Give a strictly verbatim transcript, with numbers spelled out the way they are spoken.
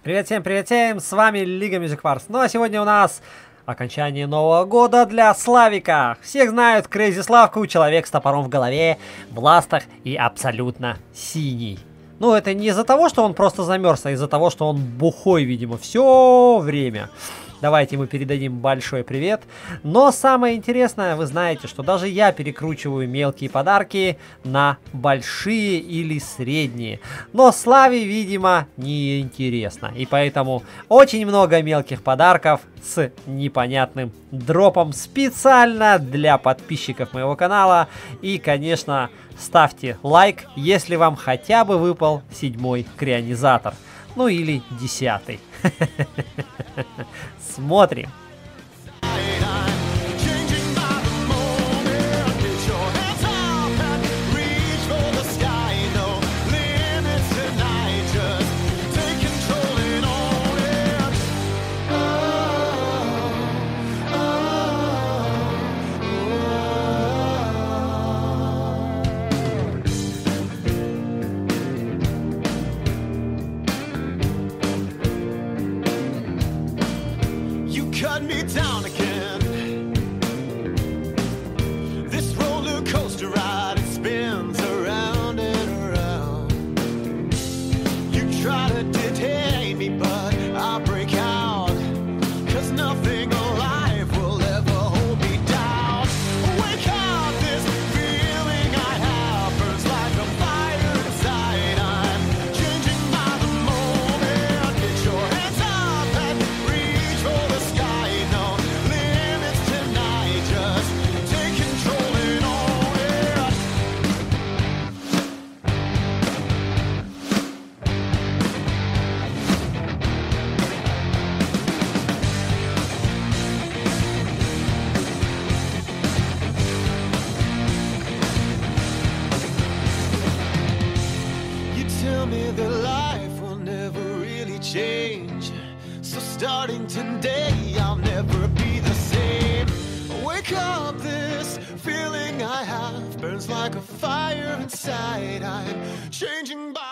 Привет всем, привет всем, с вами Лига Music Wars. Ну а сегодня у нас окончание нового года для Славика. Всех знают Crazy Славку, человек с топором в голове, в ластах и абсолютно синий. Ну это не из-за того, что он просто замерз, а из-за того, что он бухой, видимо, все время. Давайте ему передадим большой привет. Но самое интересное, вы знаете, что даже я перекручиваю мелкие подарки на большие или средние. Но Славе, видимо, не интересно. И поэтому очень много мелких подарков с непонятным дропом специально для подписчиков моего канала. И, конечно, ставьте лайк, если вам хотя бы выпал седьмой крионизатор. Ну или десятый. Смотрим. Cut me down again. This roller coaster ride, it spins around and around. You try to detain me, but I break out. Cause nothing alive will ever hold me down. Wake up, this feeling I have burns like a fire inside. I'm changing by the moment. Get your hands up and reach for the sky. Tell me that life will never really change. So starting today, I'll never be the same. Wake up, this feeling I have burns like a fire inside. I'm changing by